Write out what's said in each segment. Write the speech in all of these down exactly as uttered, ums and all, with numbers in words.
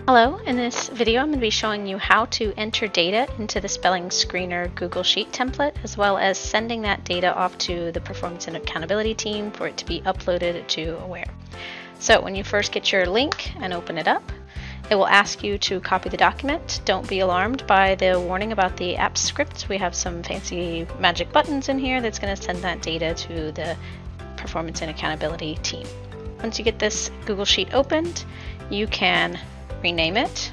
Hello, in this video I'm going to be showing you how to enter data into the Spelling Screener Google Sheet template, as well as sending that data off to the Performance and Accountability team for it to be uploaded to Aware. So when you first get your link and open it up, it will ask you to copy the document. Don't be alarmed by the warning about the app scripts. We have some fancy magic buttons in here that's going to send that data to the Performance and Accountability team. Once you get this Google Sheet opened, you can rename it.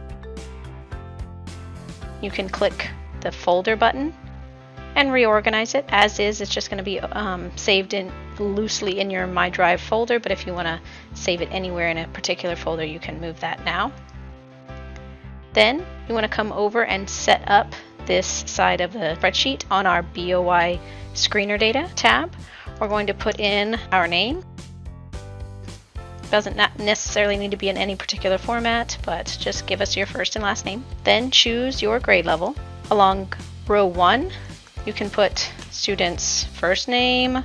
You can click the folder button and reorganize it. As is, it's just going to be um, saved in loosely in your My Drive folder, but if you want to save it anywhere in a particular folder, you can move that now. Then you want to come over and set up this side of the spreadsheet on our B O I Screener Data tab. We're going to put in our name. Doesn't not necessarily need to be in any particular format, but just give us your first and last name. Then choose your grade level. Along row one, you can put student's first name,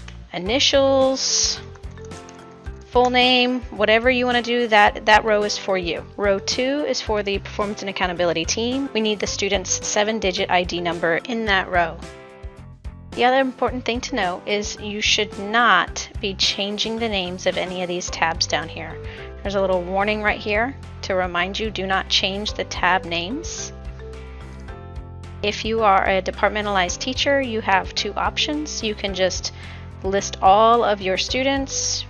initials, full name, whatever you want to do, that, that row is for you. Row two is for the Performance and Accountability team. We need the student's seven-digit I D number in that row. The other important thing to know is you should not be changing the names of any of these tabs down here. There's a little warning right here to remind you, do not change the tab names. If you are a departmentalized teacher, you have two options. You can just list all of your students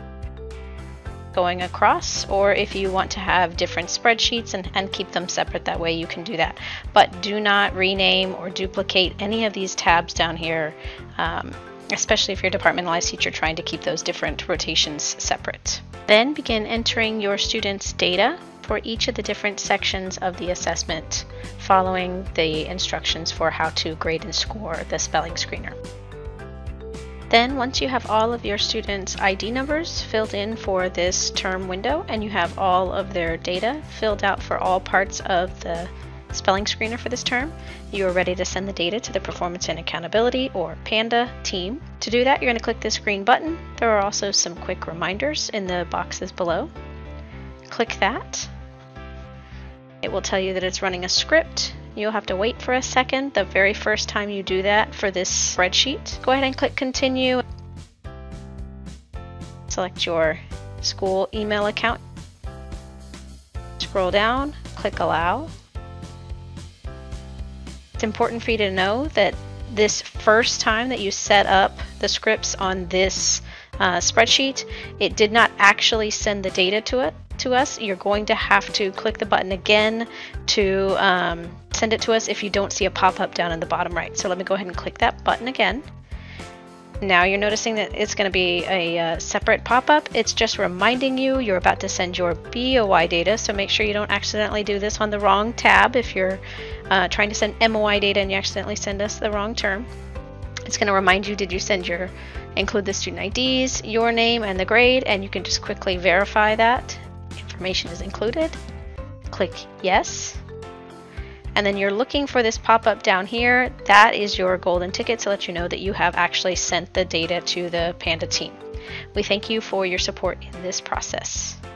going across, or if you want to have different spreadsheets and, and keep them separate, that way you can do that. But do not rename or duplicate any of these tabs down here, um, especially if you're a departmentalized teacher trying to keep those different rotations separate. Then begin entering your students' data for each of the different sections of the assessment, following the instructions for how to grade and score the spelling screener. Then once you have all of your students' I D numbers filled in for this term window, and you have all of their data filled out for all parts of the spelling screener for this term, you are ready to send the data to the Performance and Accountability, or PandA, team. To do that, you're going to click this green button. There are also some quick reminders in the boxes below. Click that. It will tell you that it's running a script. You'll have to wait for a second the very first time you do that for this spreadsheet. Go ahead and click continue. Select your school email account. Scroll down, click allow. It's important for you to know that this first time that you set up the scripts on this uh, spreadsheet, it did not actually send the data to it to us. You're going to have to click the button again to um, send it to us if you don't see a pop-up down in the bottom right. So let me go ahead and click that button again. Now you're noticing that it's going to be a uh, separate pop-up. It's just reminding you you're about to send your B O I data, so make sure you don't accidentally do this on the wrong tab if you're uh, trying to send M O I data and you accidentally send us the wrong term. It's going to remind you, did you send your, include the student I Ds, your name, and the grade, and you can just quickly verify that information is included. Click yes. And then you're looking for this pop-up down here. That is your golden ticket to let you know that you have actually sent the data to the PandA team. We thank you for your support in this process.